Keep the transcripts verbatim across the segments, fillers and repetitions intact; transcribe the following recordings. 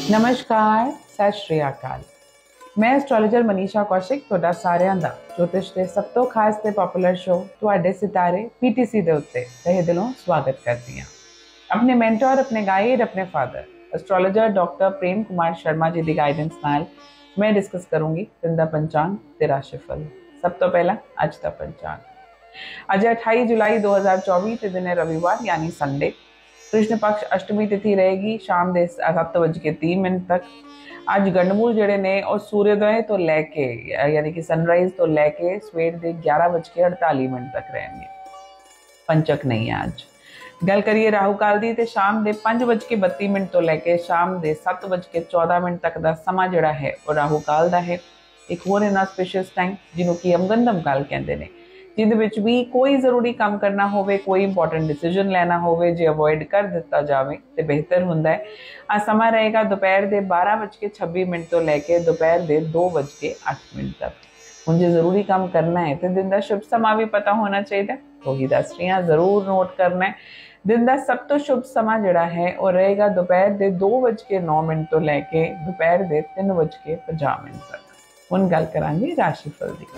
नमस्कार, सत श्री अकाल। मैं एस्ट्रोलॉजर मनीषा कौशिक ਤੁਹਾਡਾ ਸਾਰਿਆਂ ਦਾ ज्योतिष ਦੇ ਸਭ ਤੋਂ ਖਾਸ ਤੇ ਪਪੂਲਰ ਸ਼ੋ ਤੁਹਾਡੇ ਸਿਤਾਰੇ ਪੀਟੀਸੀ ਦੇ ਉੱਤੇ ਤਹਿ ਦਿਲੋਂ ਸਵਾਗਤ ਕਰਦੀ ਹਾਂ। ਆਪਣੇ ਮੈਂਟਰ, ਆਪਣੇ ਗਾਈਡ, ਆਪਣੇ father astrologer doctor Prem Kumar Sharma ji ਦੀ ਗਾਈਡੈਂਸ ਨਾਲ मैं डिस्कस करूंगी दिन का पंचांग ते राशिफल। सब तो पहला अज का पंचांग। अज अठाई जुलाई दो हज़ार चौबीस के दिन है रविवार यानी संडे। कृष्ण पक्ष अष्टमी तिथि रहेगी शाम के सत्त बज के तीन मिनट तक। अज गंडमूल जोड़े ने और सूर्योदय तो लैके यानी कि सनराइज तो लैके सवेर के ग्यारह बज के अड़ताली मिनट तक रहेंगे। पंचक नहीं है अज। गल करिए राहु काल की तो शाम के पाँच बज के बत्ती मिनट तो लैके शाम के सत्त बज के चौदह मिनट तक का समा जोड़ा है वह राहु काल का है। एक होर इन्ना स्पेशियस टाइम जिन्हों की अमगंदम काल कहते हैं, जिद भी कोई जरूरी काम करना हो, कोई इंपॉर्टेंट डिसीजन लेना हो जो अवॉइड कर दिता जाए तो बेहतर होंगे। आ समा रहेगा दोपहर के बारह बज के छब्बी मिनट तो लैके दोपहर के दो बज के अठ मिनट तक। हूँ जो जरूरी काम करना है तो दिन का शुभ समा भी पता होना चाहिए, तो ही दस रही हाँ, जरूर नोट करना है। दिन का सब तो शुभ समा जोड़ा है वह रहेगा दोपहर के दो बज के नौ मिनट तो लैके दोपहर के तीन बज के पचास मिनट तक। हुण गल करांगे राशिफल की।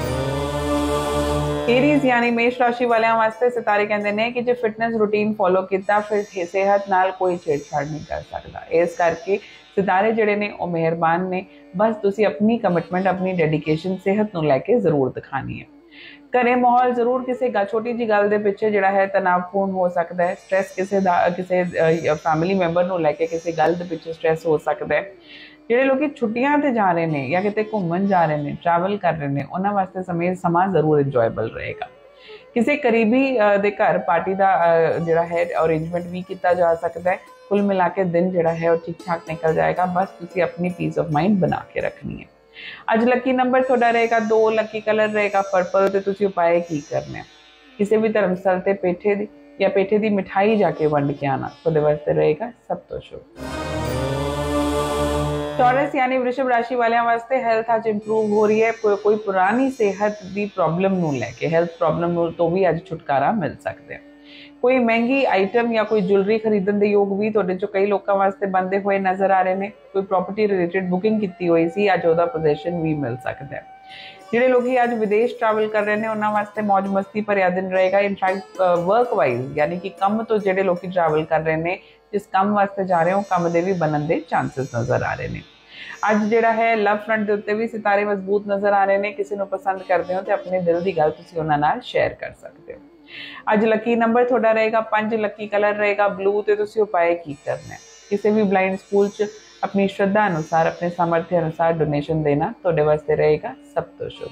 एरीज यानी मेष राशि वाले वास्ते सितारे कहते हैं कि जो फिटनेस रूटीन फॉलो किया फिर सेहत नाल कोई छेड़छाड़ नहीं कर सकता। इस करके सितारे जिहड़े ने वो मेहरबान ने, बस तुसी अपनी कमिटमेंट अपनी डेडिकेशन सेहत नूं लैके जरूर दिखानी है। घरे माहौल जरूर किसी छोटी जी गल के पिछे जोड़ा है तनावपूर्ण हो सकता है। स्ट्रैस किसी किसी फैमिली मैंबर को लैके किसी गल के पिछे स्ट्रैस हो सकता है। जोड़े लोग छुट्टियां ते जा रहे हैं या कितने घूमन जा रहे हैं, ट्रैवल कर रहे हैं, उन्होंने वास्ते समय समा जरूर इंजॉयबल रहेगा। किसी करीबी दे घर पार्टी का जोड़ा है अरेंजमेंट भी किया जा सकता है। कुल मिला के दिन जोड़ा है वो ठीक ठाक निकल जाएगा। बस तुसी अपनी पीस ऑफ माइंड बना के रखनी है। अज लकी नंबर थोड़ा रहेगा दो, लकी कलर रहेगा पर्पल। तो तुसी उपाय की करने, किसी भी धर्मस्थल ते पेठे दी या पेठे दी मिठाई जाके वंड के आना थोड़े वास्ते रहेगा सब तो शुभ। टॉरस यानी वृषभ राशि वाले वास्ते हेल्थ आज इंप्रूव हो रही है। को, कोई पुरानी सेहत की प्रॉब्लम नूं लैके हेल्थ प्रॉब्लम तो भी अज छुटकारा मिल सकते हैं। कोई महंगी आइटम या कोई ज्वेलरी खरीदने के योग भी तुहाडे चों कई लोगों वास्ते बनते हुए नजर आ रहे हैं। कोई प्रॉपर्टी रिलेटेड बुकिंग की हुई सी, अज उहदा पोजेशन भी मिल सकता है। जिहड़े लोग अज विदेश ट्रैवल कर रहे हैं उन्होंने वास्ते मौज मस्ती भरिया दिन रहेगा। इनफैक्ट वर्क वाइज यानी कि कम तो जिहड़े लोग ट्रैवल कर रहे हैं, जिस काम वास्ते जा रहे हो काम दे भी बनने के चांसेस नज़र आ रहे हैं। अज जिहड़ा है लव फ्रंट के उत्ते भी सितारे मजबूत नज़र आ रहे हैं। किसी को पसंद करते हो तो अपने दिल की गल तुसीं उन्हां नाल शेयर कर सकते हो। अज लकी नंबर थोड़ा रहेगा पांच, लकी कलर रहेगा ब्लू। तो तुसीं उपाय की करना है, किसी भी ब्लाइंड स्कूल च अपनी श्रद्धा अनुसार अपने सामर्थ्य अनुसार डोनेशन देना थोड़े वास्ते रहेगा सब तो शुभ।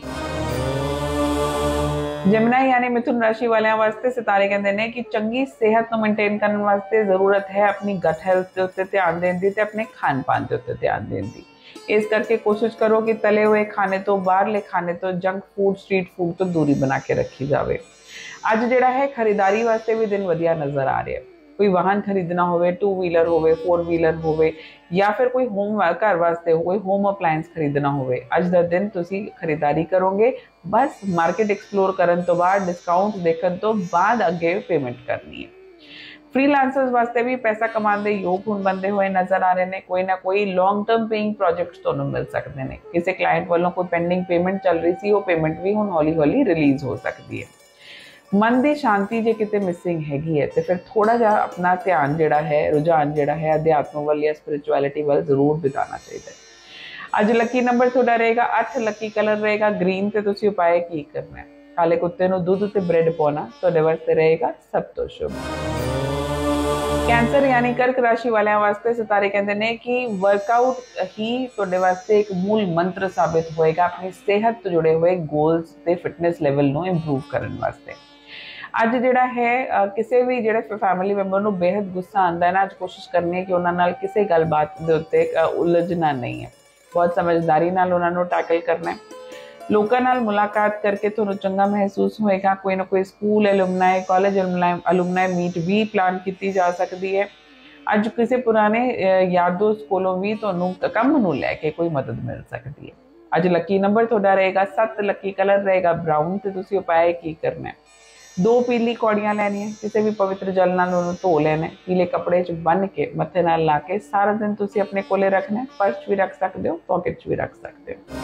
जमुना यानी मिथुन राशि वाले वास्ते सितारे कहते हैं कि चंगी सेहत को मेनटेन करने वास्ते जरूरत है अपनी गट हेल्थ के उत्ते ध्यान देने की, अपने खान पान के उत्ते ध्यान देने की। इस करके कोशिश करो कि तले हुए खाने तो, बाहरले खाने तो, जंक फूड स्ट्रीट फूड तो दूरी बना के रखी जाए। अज जिहड़ा है खरीदारी वास्ते भी दिन वधिया नज़र आ रहा है। कोई वाहन खरीदना होवे, टू व्हीलर होवे, फोर व्हीलर होवे, या फिर कोई होम घर वास्ते हो, कोई होम अप्लायंस खरीदना होवे, अज का दिन तुसी खरीदारी करोगे। बस मार्केट एक्सप्लोर करन तो बाद, डिस्काउंट देखने तो बाद अगे पेमेंट करनी है। फ्रीलांसर्स वास्ते भी पैसा कमाने के योग हुण बनते हुए नज़र आ रहे हैं। कोई ना कोई लॉन्ग टर्म पेइंग प्रोजेक्ट्स तुहानूं मिल सकते हैं। किसी क्लाइंट वालों कोई पेंडिंग पेमेंट चल रही सी, वो पेमेंट भी हुण हौली हौली रिलीज हो सकती है। मन की शांति जो कितने मिसिंग हैगी है तो फिर थोड़ा जा अपना ध्यान जोड़ा है, रुझान जोड़ा है अध्यात्म वाल या स्पिरिचुअलिटी वाल जरूर बिताना चाहिए। अज लकी नंबर थोड़ा रहेगा अठ, लकी कलर रहेगा ग्रीन। तो तुसी उपाय की करना है, काले कुत्ते नूं दुध ते ब्रेड पाना तुहाडे वास्ते रहेगा सब तो शुभ। कैंसर यानी कर्क राशि वाले वास्ते सितारे कहते हैं कि वर्कआउट ही तुहाडे वास्ते एक मूल मंत्र साबित होएगा अपनी सेहत तो जुड़े हुए गोल्स ते फिटनेस लेवल नूं इंप्रूव करने वास्ते। अज जिहड़ा है किसी भी जिहड़े फैमिली मैंबर नूं बेहद गुस्सा आंदा है ना, अज कोशिश करनी है कि उन्हां नाल किसी गलबात दे उत्ते उलझना नहीं है। बहुत समझदारी नाल उन्हां नूं टैकल करना है। लोगों नाल मुलाकात करके तुहानूं चंगा महसूस होएगा। कोई ना कोई school alumni, college alumni meet भी प्लान की जा सकती है। अज किसी पुराने यार दोस्त कोलों भी तुहानूं काम नूं लैके कोई मदद मिल सकती है। अज लकी नंबर थोड़ा रहेगा सत्त, लकी कलर रहेगा ब्राउन। तो तुसीं उपाय की करना है, दो पीली कौड़ियाँ लैनियां, किसी भी पवित्र जल नाल उन्होंने धो लेना, पीले कपड़े च बन के मत्थे नाल ला के सारा दिन तुसी अपने कोले रखना है। पर्स भी रख सकते हो, पॉकेट च भी रख सकते हो।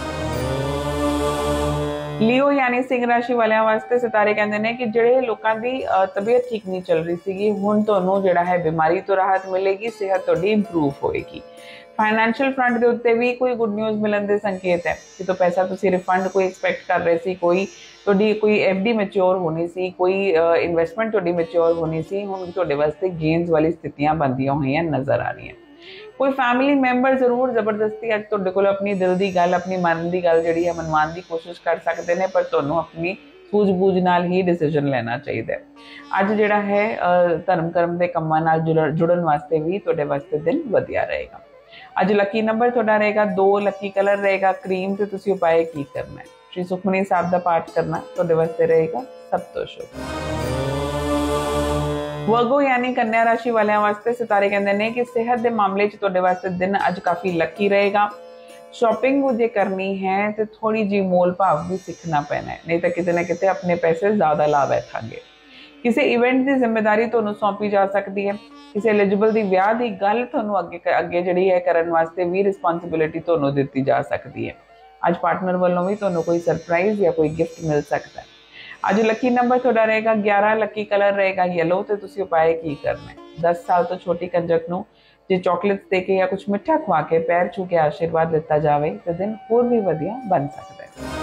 लियो यानी सिंह राशि वालियां वास्ते सितारे कहते हैं कि ਜਿਹੜੇ ਲੋਕਾਂ ਦੀ ਤਬੀਅਤ ਠੀਕ ਨਹੀਂ ਚੱਲ ਰਹੀ ਸੀਗੀ, ਹੁਣ ਤੁਹਾਨੂੰ ਜਿਹੜਾ ਹੈ ਬਿਮਾਰੀ ਤੋਂ ਰਾਹਤ ਮਿਲੇਗੀ, ਸਿਹਤ ਤੁਹਾਡੀ ਇੰਪਰੂਵ ਹੋਏਗੀ। फाइनैंशियल फ्रंट के उत्ते भी कोई गुड न्यूज़ मिलने के संकेत है कि तो पैसा तुसी रिफंड कोई एक्सपैक्ट कर रहे सी, कोई तुहाडी कोई एफ डी मैच्योर होनी सी, कोई इन्वेस्टमेंट तुहाडी मैच्योर होनी सी, हुण तुहाडे वास्ते गेन्स वाली स्थितियां बनदियां होईयां नज़र आ रही हैं। कोई फैमिली मैंबर जरूर जबरदस्ती अज तुहाडे कोल अपनी दिल की गल, अपनी मन की गल जिहड़ी है मनवाउण की कोशिश कर सकते हैं, पर तुहानूं अपनी सूझ-बूझ नाल ही डिसीजन लेना चाहिए। अज जिहड़ा है धर्म कर्म के कामां नाल जुड़न वास्ते भी तुहाडे वास्ते दिन वधिया रहेगा। अज लकी नंबर तुहाडा रहेगा दो, लकी कलर रहेगा क्रीम, ते तुसीं उपाय की करना है? श्री सुखमनी साहब का पाठ करना तुहाडे वास्ते रहेगा सब तो शुभ। वर्गो यानी कन्या राशि वालियां वास्ते सितारे कहते हैं कि सेहत के मामले च तुहाडे वास्ते दिन अज काफ़ी लकी रहेगा। शॉपिंग जो करनी है तो थोड़ी जी मोल भाव भी सीखना पैना है, नहीं तो किते ना किते अपने पैसे ज़्यादा ला बैठांगे। किसी इवेंट की जिम्मेदारी तुहानूं सौंपी जा सकती है, किसी एलिजिबल की विआह की गल तुहानूं अगे अगे जिहड़ी है करन वास्ते भी रिस्पॉन्सिबिलिटी तुहानूं दित्ती जा सकती है। अज पार्टनर वालों भी तुहानूं कोई सरप्राइज़ या कोई गिफ्ट मिल सकता है। अज लकी नंबर तुहाडा रहेगा ग्यारह, लकी कलर रहेगा येलो, तो तुसीं उपाय की करना है? दस साल तो छोटी कंजक नूं जे चॉकलेट्स दे के या कुछ मिठा खुआ के पैर छू के आशीर्वाद दिता जाए तो दिन होर भी वधिया बन सकता है।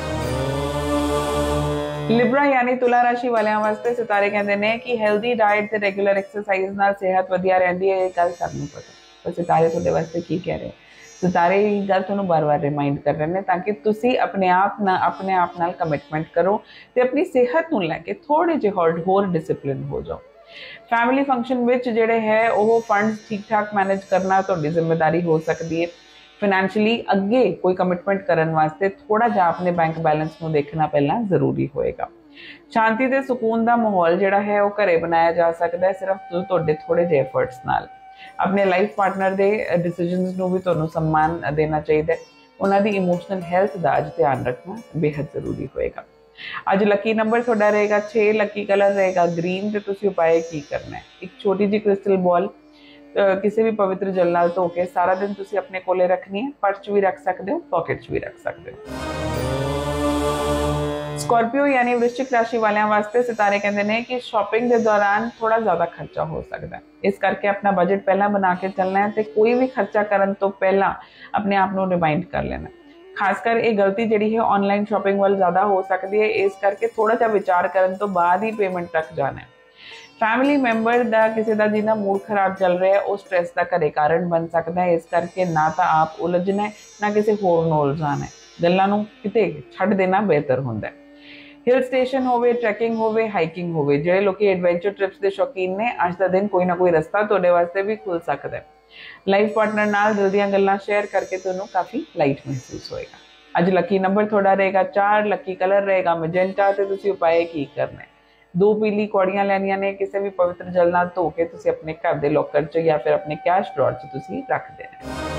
लिब्रा यानी तुला राशि वालियां वास्ते सितारे कहते हैं कि हेल्दी डाइट ते रेगुलर एक्सरसाइज नाल सेहत वधिया रहंदी है। ये गल सबनूं पता, पर सितारे तुहाडे वास्ते की कह रहे? सितारे ये गल तुहानूं बार बार रिमाइंड कर रहे हैं ताकि तुसी अपने आप ना अपने आप नाल कमिटमेंट करो ते अपनी सेहत नूं लैके थोड़े जिहे होर होर डिसिपलिन हो जाओ। फैमिली फंक्शन विच जिहड़े है वो फंड्स ठीक ठाक मैनेज करना तुहाडी जिम्मेदारी हो सकती है। फाइनैंशियली अगे कोई कमिटमेंट करने वास्ते थोड़ा जा अपने बैंक बैलेंस में देखना पहला जरूरी होएगा। शांति ते सुकून का माहौल जिहड़ा है वो घरे बनाया जा सकता है सिर्फ तुहाडे थोड़े जे एफर्ट्स नाल। अपने लाइफ पार्टनर के डिसीजनस नूं भी तुहानूं सम्मान देना चाहिए। उन्हां दी इमोशनल हैल्थ का अज ध्यान रखना बेहद जरूरी होएगा। अज लकी नंबर तुहाडा रहेगा छे, लकी कलर रहेगा ग्रीन, ते तुसीं उपाय की करना है? एक छोटी जी क्रिस्टल बॉल किसी भी पवित्र जल नाल धो के सारा दिन तुसीं अपने कोले रखनी है। पर्स भी रख सकते हो, पॉकेट भी रख सकते हो। स्कॉर्पियो यानी वृश्चिक राशि वालियां वास्ते सितारे कहते हैं कि शॉपिंग के दौरान थोड़ा ज़्यादा खर्चा हो सकता है, इस करके अपना बजट पहला बना के चलना है। तो कोई भी खर्चा करन तो पहला अपने आप को रिमाइंड कर लेना। खासकर ये गलती जी है ऑनलाइन शॉपिंग वाल ज़्यादा हो सकती है, इस करके थोड़ा जा विचार करने तो बाद ही पेमेंट तक जाना है। फैमिली मैंबर का किसी का जिन्ना मूड खराब चल रहा है वो स्ट्रैस का घरे कारण बन सकता है, इस करके ना तो आप उलझना है ना किसी होर नूं उलझाना है। गल्लां नूं किते छड्ड देना बेहतर हुंदा है। हिल स्टेशन होवे, ट्रैकिंग होवे, हाइकिंग होवे, जिहड़े लोग एडवेंचर ट्रिप्स के शौकीन ने अज का दिन कोई ना कोई रस्ता तुहाडे वास्ते भी खुल सकता है। लाइफ पार्टनर नाल दिल दीयां गल्लां शेयर करके तुहानूं काफ़ी लाइट महसूस होएगा। अज लकी नंबर तुहाडा रहेगा चार, लकी कलर रहेगा मैजेंटा, ते तुसीं उपाय की करना है? दो पीली कौड़ियां लैनियां ने, किसी भी पवित्र जल नाल धो के तुसीं अपने घर के लॉकर च या फिर अपने कैश ड्रॉर च तुसीं रख देना है।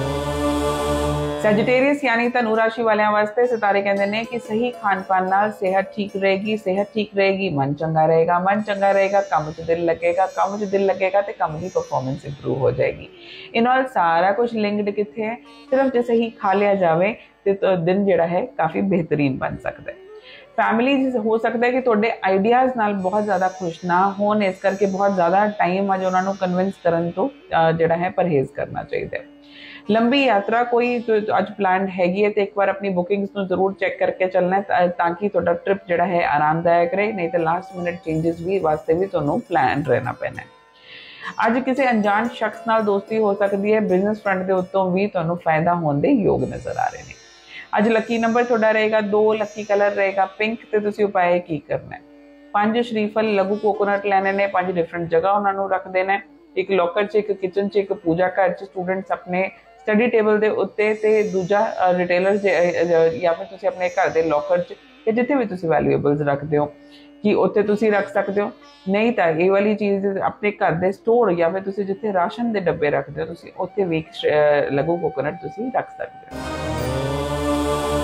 सैजिटेरियस यानी धनु राशि वालियां वास्ते सितारे कहते हैं कि सही खान पान नाल सेहत ठीक रहेगी, सेहत ठीक रहेगी मन चंगा रहेगा, मन चंगा रहेगा काम च दिल लगेगा, काम च दिल लगेगा तो काम की परफॉर्मेंस इंप्रूव हो जाएगी। इन्होंने सारा कुछ लिंक्ड कितने है, सिर्फ जो सही खा लिया जाए तो दिन जिहड़ा है काफ़ी बेहतरीन बन सकता है। फैमिली हो सकता है कि तुहाडे आइडियाज़ नाल बहुत ज़्यादा खुश ना होन, इस करके बहुत ज़्यादा टाइम अज उन्होंने कन्विंस करन तो जिहड़ा है परहेज़ करना चाहिए। लंबी यात्रा कोई तो अज प्लान हैगी है तो एक बार अपनी बुकिंग्स में जरूर चेक करके चलना है ताकि तुहाडा ट्रिप जिहड़ा है आरामदायक रहे, नहीं तो लास्ट मिनट चेंजेस भी वास्ते भी तुहानूं प्लान रहना पैना है। अज किसी अनजान शख्स नाल दोस्ती हो सकती है, बिजनेस फ्रंट के उत्तों भी तुहानूं फायदा होने के योग नज़र आ रहे हैं। अज लकी नंबर तुहाडा रहेगा दो, लकी कलर रहेगा पिंक, ते तुसीं उपाय की करना है? पांच श्रीफल लघु कोकोनट लैने ने, पांच डिफरेंट जगह उन्होंने रख देना है, एक लॉकर च, एक किचन च, एक पूजा घर च, स्टूडेंट्स अपने स्टडी टेबल के उत्ते, ते दूजा रिटेलर या फिर तुसीं अपने घर के लॉकर च या जिथे भी तुसीं वैल्यूएबल्स रखते हो कि उत्थे तुसीं रख सकते हो। नहीं तो ये वाली चीज़ अपने घर के स्टोर या फिर तुसीं जिथे राशन के डब्बे रखते हो तुसीं उत्थे भी लघु कोकोनट तुसीं रख सकते हो।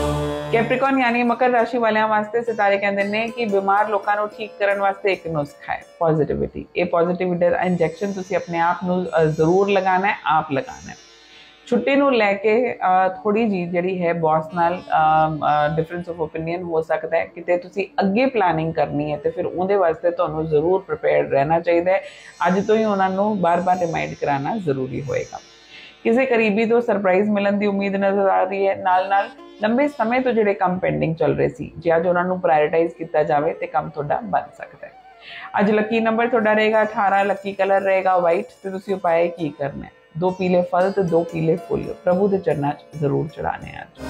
कैप्रिकॉन यानी मकर राशि वाले वास्ते सितारे कहते हैं कि बीमार लोगों को ठीक करने वास्ते एक नुस्खा है पॉजिटिविटी। ये पॉजिटिविटी का इंजैक्शन तुसी अपने आप नू जरूर लगाना है, आप लगाना है। छुट्टी नू लैके थोड़ी जी जी है बॉस नाल डिफरेंस ऑफ ओपीनियन हो सकता है, किते तुसी अगे प्लानिंग करनी है तो फिर उहदे वास्ते तुहानू जरूर प्रिपेयर्ड रहना चाहिए। अज तो ही उन्होंने बार बार रिमाइंड कराना जरूरी होएगा। किसी करीबी तो सरप्राइज मिलन की उम्मीद नजर आ रही है। नाल नाल लंबे समय तो जिहड़े काम पेंडिंग चल रहे सी, जे अज उन्होंने प्रायोरिटाइज किया जाए तो काम तुहाडा बन सकता है। अज लकी नंबर तुहाडा रहेगा अठारह, लकी कलर रहेगा वाइट। तो तुसीं उपाय की करना है, दो पीले फल तो दो पीले फुल प्रभु के चरणों च जरूर चढ़ाने। अज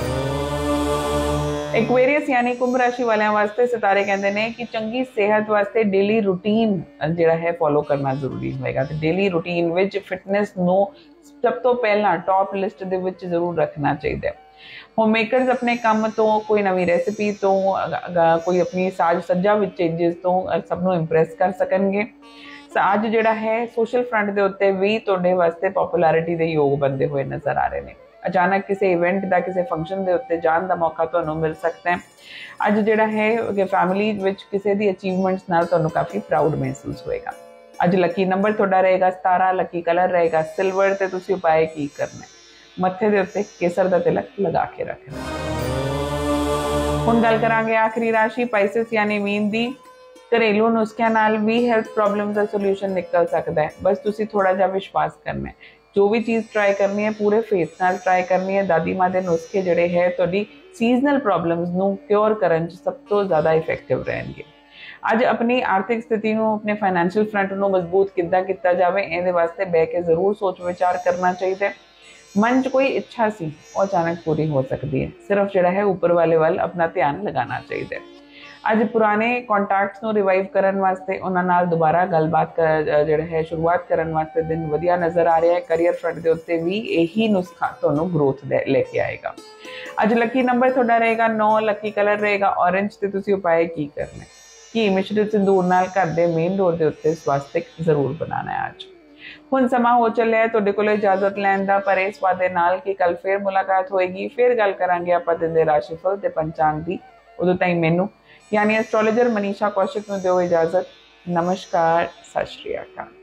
एक्वेरियस यानी कुंभ राशि वाले वास्ते सितारे कहते हैं कि चंगी सेहत वास्ते डेली रूटीन जिहड़ा है फॉलो करना जरूरी होएगा। तो डेली रूटीन विच फिटनेस नो सब तो पहला टॉप लिस्ट दे विच जरूर रखना चाहिए। होम मेकरस अपने काम तो कोई नवी रेसिपी तो कोई अपनी साज सज्जा विच चेंजेस तो सबनों इंप्रैस कर सकणगे। अज जिहड़ा है सोशल फ्रंट के उत्ते भी तुहाडे वास्ते पॉपुलैरिटी के योग बनते हुए नजर आ रहे हैं। अचानक किसी इवेंट का किसी फंक्शन के उत्ते जाने का मौका तुहानू मिल सकता है। अज जिहड़ा है कि फैमिली विच किसी दी अचीवमेंट्स नाल तुहानू काफ़ी प्राउड महसूस होएगा। अज लकी नंबर तुहाडा रहेगा सतारह, लकी कलर रहेगा सिल्वर। ते तुसीं उपाय की करना है, मत्थे दे उत्ते केसर का तिलक लगा के रखना। हुण गल करांगे आखिरी राशि पाइसिस यानी मीन दी। घरेलू नुस्खियां नाल भी हेल्थ प्रॉब्लम का सोल्यूशन निकल सकता है। बस तुसी थोड़ा जा विश्वास करना है। जो भी चीज़ ट्राई करनी है पूरे फेथ नाल ट्राई करनी है। दादी माँ के नुस्खे जिहड़े है तुहाडी सीजनल प्रॉब्लम्स नू क्योर करन च सब तो ज़्यादा इफेक्टिव रहेंगे। अज अपनी आर्थिक स्थिति नू अपने फाइनैंशियल फ्रंट नू मजबूत किद्दां कीता जावे, इहदे वास्ते बह के जरूर सोच विचार करना चाहिए। मन च कोई इच्छा सी वो अचानक पूरी हो सकती है। सिर्फ जिहड़ा है ऊपर वाले वाल अपना ध्यान लगाना चाहिए। अज पुराने कॉन्टैक्ट्स नू रिवाइव करन वास्ते उन्हां नाल दोबारा गलबात कर जिहड़ा है शुरुआत करन वास्ते दिन वधिया नज़र आ रहा है। करियर फ्रंट के उत्ते भी यही नुस्खा तुहानू ग्रोथ लेके आएगा। अज लकी नंबर तुहाडा रहेगा नौ, लकी कलर रहेगा ऑरेंज। ते तुसीं उपाय की करना है कि मिश्रित सिंदूर नाल घर के मेन डोर के उत्ते स्वास्तिक जरूर बनाना है। अज हुण समा हो चलिया तुहाडे कोल इजाजत लैण दा, पर इस वादे नाल कि कल फिर मुलाकात होएगी, फिर गल करांगे आपां दिन दे राशिफल ते पंचांग दी। उदों ताईं मैनू यानी एस्ट्रोलॉजर मनीषा कौशिक नूं दिओ इजाजत। नमस्कार, सत श्री अकाल।